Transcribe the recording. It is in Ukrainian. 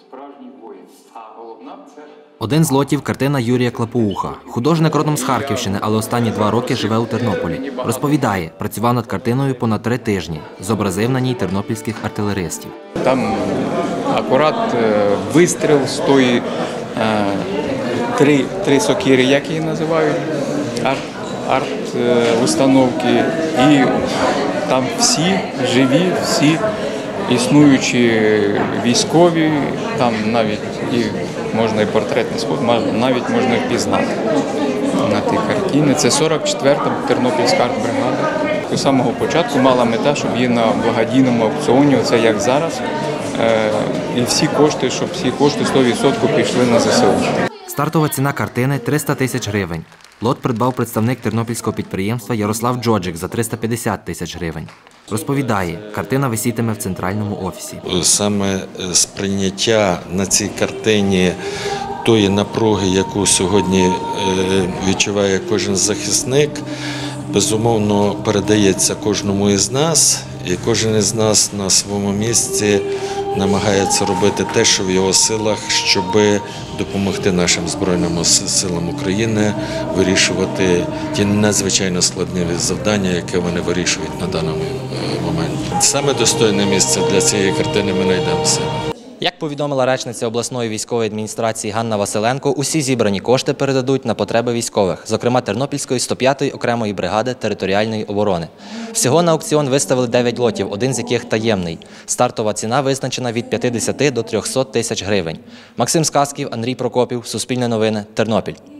справжній воїн. А головна – це... «Один з лотів» – картина Юрія Клапоуха. Художник родом з Харківщини, але останні 2 роки живе у Тернополі. Розповідає, працював над картиною понад 3 тижні. Зобразив на ній тернопільських артилеристів. Там акурат вистріл з тої три сокири, як її називають, арт-установки. І там всі живі, всі існуючі військові, там навіть і можна і портретний сход, навіть можна впізнати на тій картині. Це 44-та Тернопільська артбригада. З самого початку мала мета, щоб її на благодійному аукціоні, оце як зараз, і всі кошти, щоб всі кошти 100% пішли на ЗСУ. Стартова ціна картини – 300 тисяч гривень. Лот придбав представник тернопільського підприємства Ярослав Джоджик за 350 тисяч гривень. Розповідає, картина висітиме в центральному офісі. Саме сприйняття на цій картині тої напруги, яку сьогодні відчуває кожен захисник, безумовно передається кожному із нас, і кожен із нас на своєму місці намагається робити те, що в його силах, щоб допомогти нашим Збройним силам України вирішувати ті надзвичайно складні завдання, які вони вирішують на даному моменті. Саме достойне місце для цієї картини ми знайдемо себе. Як повідомила речниця обласної військової адміністрації Ганна Василенко, усі зібрані кошти передадуть на потреби військових, зокрема Тернопільської 105-ї окремої бригади територіальної оборони. Всього на аукціон виставили 9 лотів, один з яких таємний. Стартова ціна визначена від 50 до 300 тисяч гривень. Максим Сказків, Андрій Прокопів, Суспільне новини, Тернопіль.